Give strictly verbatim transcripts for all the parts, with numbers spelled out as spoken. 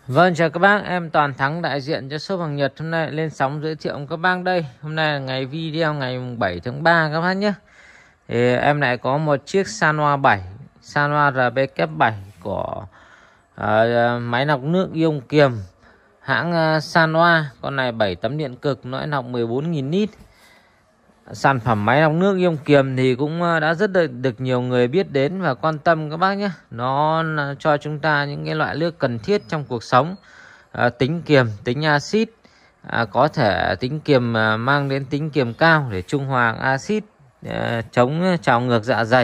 Vâng, chào các bác, em Toàn Thắng đại diện cho shop hàng Nhật hôm nay lên sóng giới thiệu các bác đây. Hôm nay là ngày video ngày bảy tháng ba các bác nhé. Thì em lại có một chiếc Sanwa bảy, Sanwa R B K bảy của uh, máy lọc nước ion kiềm hãng uh, Sanwa. Con này bảy tấm điện cực, nó lọc mười bốn nghìn lít. Sản phẩm máy lọc nước ion kiềm thì cũng đã rất được, được nhiều người biết đến và quan tâm các bác nhé. Nó cho chúng ta những cái loại nước cần thiết trong cuộc sống. À, tính kiềm, tính axit, à, có thể tính kiềm à, mang đến tính kiềm cao để trung hòa axit, à, chống trào ngược dạ dày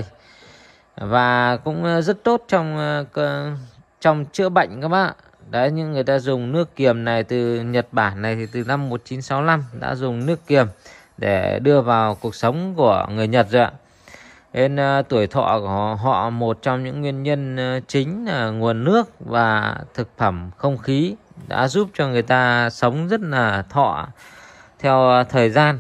và cũng rất tốt trong à, trong chữa bệnh các bác. Đấy, những người ta dùng nước kiềm này từ Nhật Bản này thì từ năm một nghìn chín trăm sáu mươi lăm đã dùng nước kiềm để đưa vào cuộc sống của người Nhật rồi ạ. Nên uh, tuổi thọ của họ, họ một trong những nguyên nhân uh, chính là nguồn nước và thực phẩm không khí đã giúp cho người ta sống rất là thọ theo uh, thời gian.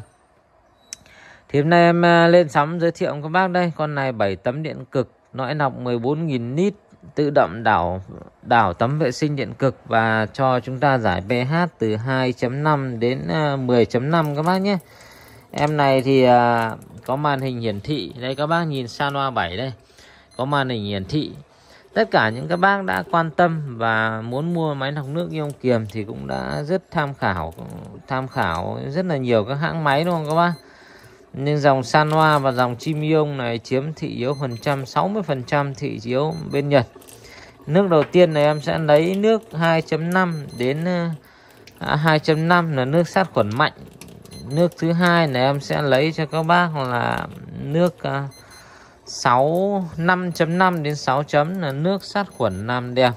Thì hôm nay em uh, lên sóng giới thiệu các bác đây, con này bảy tấm điện cực, lõi lọc mười bốn nghìn lít, tự động đảo đảo tấm vệ sinh điện cực và cho chúng ta giải pH từ hai chấm năm đến uh, mười chấm năm các bác nhé. Em này thì à, có màn hình hiển thị. Đây các bác nhìn Sanwa bảy đây, có màn hình hiển thị. Tất cả những các bác đã quan tâm và muốn mua máy lọc nước ion kiềm thì cũng đã rất tham khảo tham khảo rất là nhiều các hãng máy đúng không các bác. Nhưng dòng Sanwa và dòng Chimion này chiếm thị yếu phần trăm, sáu mươi phần trăm thị yếu bên Nhật. Nước đầu tiên này em sẽ lấy nước hai chấm năm đến à, hai chấm năm là nước sát khuẩn mạnh. Nước thứ hai này em sẽ lấy cho các bác là nước uh, sáu năm chấm năm đến sáu chấm là nước sát khuẩn làm đẹp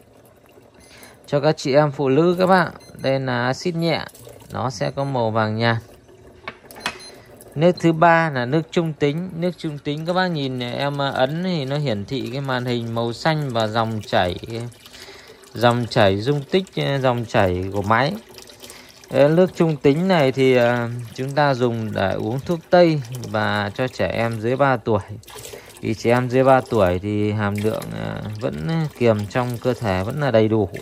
cho các chị em phụ nữ các bạn. Đây là axit nhẹ, nó sẽ có màu vàng nhạt. Nước thứ ba là nước trung tính. Nước trung tính các bác nhìn em ấn thì nó hiển thị cái màn hình màu xanh và dòng chảy dòng chảy dung tích, dòng chảy của máy. Nước trung tính này thì chúng ta dùng để uống thuốc tây và cho trẻ em dưới ba tuổi. Vì trẻ em dưới ba tuổi thì hàm lượng vẫn kiềm trong cơ thể vẫn là đầy đủ.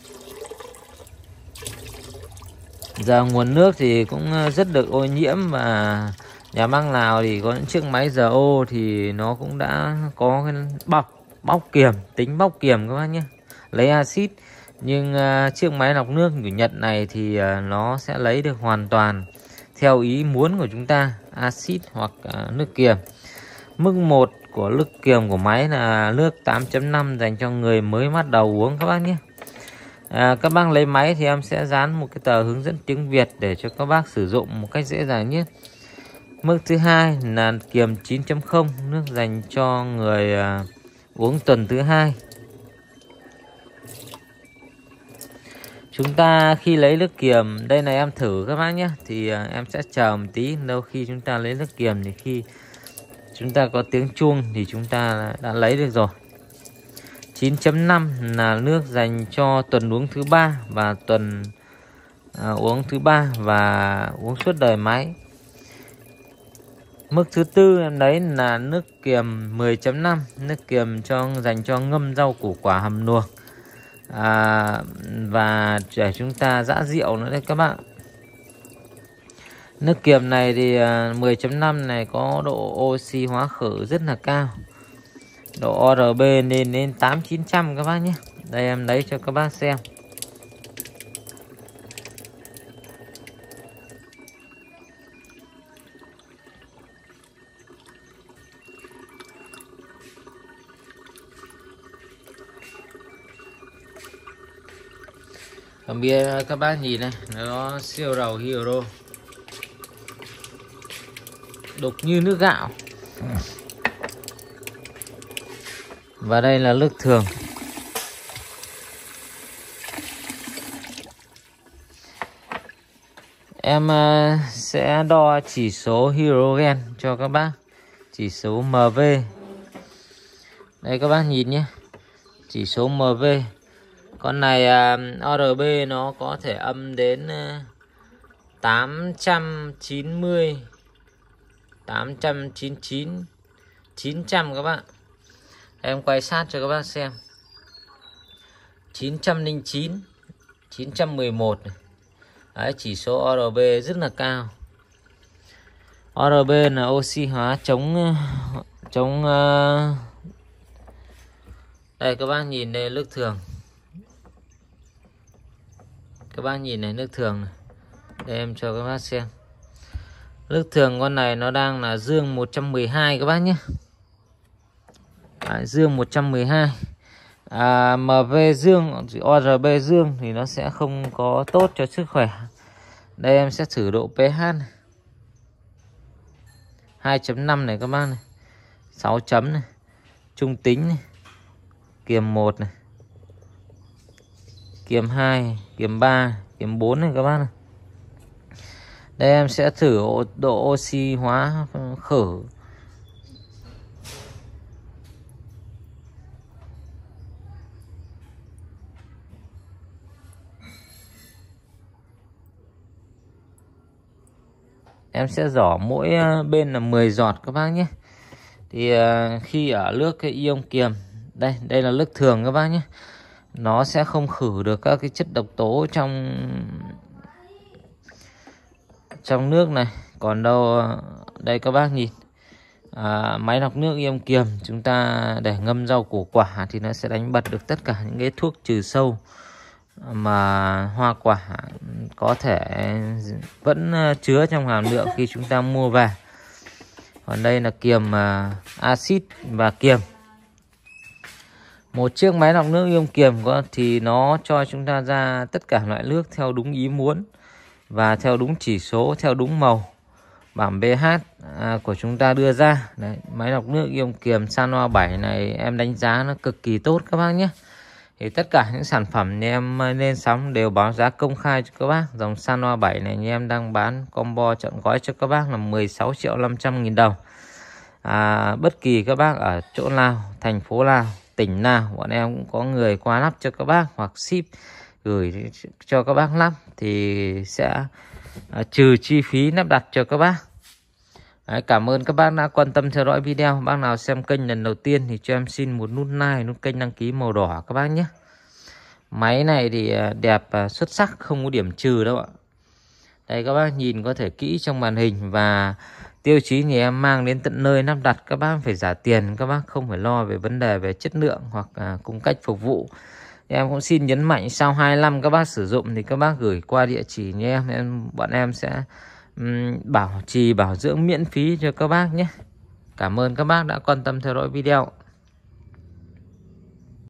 Giờ nguồn nước thì cũng rất được ô nhiễm và nhà bác nào thì có những chiếc máy rờ ô thì nó cũng đã có cái bọc bóc kiềm, tính bóc kiềm các bác nhé, lấy axit. Nhưng uh, chiếc máy lọc nước của Nhật này thì uh, nó sẽ lấy được hoàn toàn theo ý muốn của chúng ta, axit hoặc uh, nước kiềm. Mức một của nước kiềm của máy là nước tám chấm năm dành cho người mới bắt đầu uống các bác nhé. À, các bác lấy máy thì em sẽ dán một cái tờ hướng dẫn tiếng Việt để cho các bác sử dụng một cách dễ dàng nhất. Mức thứ hai là kiềm chín chấm không, nước dành cho người uh, uống tuần thứ hai. Chúng ta khi lấy nước kiềm, đây là em thử các bác nhé, thì uh, em sẽ chờ một tí. Đâu khi chúng ta lấy nước kiềm thì khi chúng ta có tiếng chuông thì chúng ta đã lấy được rồi. chín chấm năm là nước dành cho tuần uống thứ ba và tuần uh, uống thứ ba và uống suốt đời máy. Mức thứ tư em lấy là nước kiềm mười chấm năm, nước kiềm cho dành cho ngâm rau củ quả hầm luộc. À, và để chúng ta giã rượu nữa đấy các bạn. Nước kiềm này thì mười chấm năm này có độ oxy hóa khử rất là cao, độ O R B lên đến tám chín trăm các bác nhé. Đây em lấy cho các bác xem. Còn bia các bác nhìn này, nó siêu dầu hydro, đục như nước gạo. Và đây là nước thường. Em sẽ đo chỉ số hydrogen cho các bác, chỉ số M V. Đây các bác nhìn nhé, chỉ số M V. Con này uh, O R B nó có thể âm đến uh, tám trăm chín mươi, tám trăm chín mươi chín, chín trăm các bạn. Em quay sát cho các bác xem. chín trăm lẻ chín, chín trăm mười một này. Đấy, chỉ số o rờ bê rất là cao. o rờ bê là oxy hóa chống chống uh... đây các bác nhìn đây, nước thường. Các bác nhìn này, nước thường này. Đây em cho các bác xem. Nước thường con này nó đang là dương một trăm mười hai các bác nhé. Đấy, dương một trăm mười hai. À, em vê dương, o rờ bê dương thì nó sẽ không có tốt cho sức khỏe. Đây em sẽ thử độ pH này. hai chấm năm này các bác này. sáu chấm này. Trung tính này. Kiềm một này. Kiềm hai, kiềm ba, kiềm bốn này các bác này. Đây em sẽ thử độ oxy hóa khử. Em sẽ giỏ mỗi bên là mười giọt các bác nhé. Thì khi ở nước cái ion kiềm, đây đây là nước thường các bác nhé, nó sẽ không khử được các cái chất độc tố trong trong nước này. Còn đâu đây các bác nhìn, à, máy lọc nước ion kiềm chúng ta để ngâm rau củ quả thì nó sẽ đánh bật được tất cả những cái thuốc trừ sâu mà hoa quả có thể vẫn chứa trong hàm lượng khi chúng ta mua về. Còn đây là kiềm axit và kiềm. Một chiếc máy lọc nước ion kiềm có thì nó cho chúng ta ra tất cả loại nước theo đúng ý muốn và theo đúng chỉ số, theo đúng màu bảng pH của chúng ta đưa ra. Đấy, máy lọc nước ion kiềm Sanwa bảy này em đánh giá nó cực kỳ tốt các bác nhé. Thì tất cả những sản phẩm như em lên sóng đều báo giá công khai cho các bác. Dòng Sanwa bảy này như em đang bán combo trọn gói cho các bác là mười sáu triệu năm trăm nghìn đồng. À, bất kỳ các bác ở chỗ nào, thành phố nào, tỉnh nào, bọn em cũng có người qua lắp cho các bác hoặc ship gửi cho các bác lắp thì sẽ à, trừ chi phí lắp đặt cho các bác. Đấy, cảm ơn các bác đã quan tâm theo dõi video. Bác nào xem kênh lần đầu tiên thì cho em xin một nút like, nút kênh đăng ký màu đỏ các bác nhé. Máy này thì đẹp, xuất sắc, không có điểm trừ đâu ạ. Đây các bác nhìn có thể kỹ trong màn hình, và tiêu chí thì em mang đến tận nơi lắp đặt, các bác phải trả tiền, các bác không phải lo về vấn đề về chất lượng hoặc à, cung cách phục vụ. Em cũng xin nhấn mạnh sau hai năm các bác sử dụng thì các bác gửi qua địa chỉ như em, em bọn em sẽ um, bảo trì bảo dưỡng miễn phí cho các bác nhé. Cảm ơn các bác đã quan tâm theo dõi video.